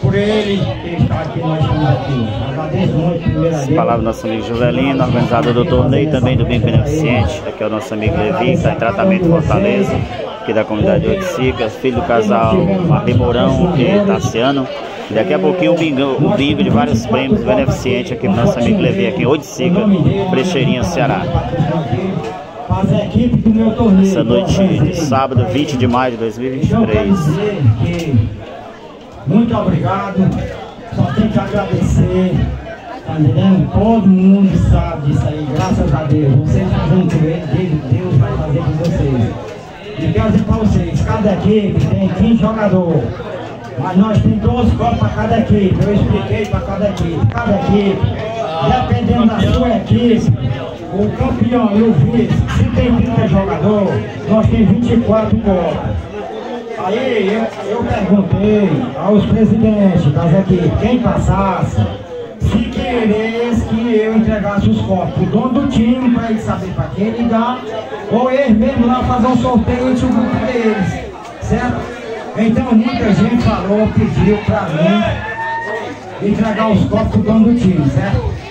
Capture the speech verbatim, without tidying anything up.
por ele que está aqui, nós estamos aqui. Agradeço muito, primeiramente. Palavra do nosso amigo Juvelino, organizador do torneio, também do Bingo Beneficente. Aqui é o nosso amigo Levi, que está em tratamento em Fortaleza, aqui da comunidade de Oiticica, filho do casal Marli Mourão e Tassiano. Daqui a pouquinho o bingo, o bingo de vários prêmios beneficentes aqui para o nosso amigo Levi, aqui em Oiticica, Frecheirinha, Ceará. Essa noite de sábado, vinte de maio de dois mil e vinte e três. Muito obrigado, só tenho que agradecer, tá entendendo? Todo mundo sabe disso aí, graças a Deus. Vocês fazendo com ele, Deus vai fazer com vocês. E quero dizer para vocês, cada equipe tem quinze jogadores, mas nós temos doze copos para cada equipe. Eu expliquei para cada equipe. Cada equipe, dependendo da sua equipe, o campeão e o vice, se tem trinta jogadores, nós temos vinte e quatro copos. Aí eu, eu perguntei aos presidentes das equipes, quem passasse, se queresse que eu entregasse os copos pro dono do time, para ele saber para quem ligar, ou eles mesmo lá fazer um sorteio entre o grupo deles, certo? Então muita gente falou, pediu para mim entregar os copos pro dono do time, certo?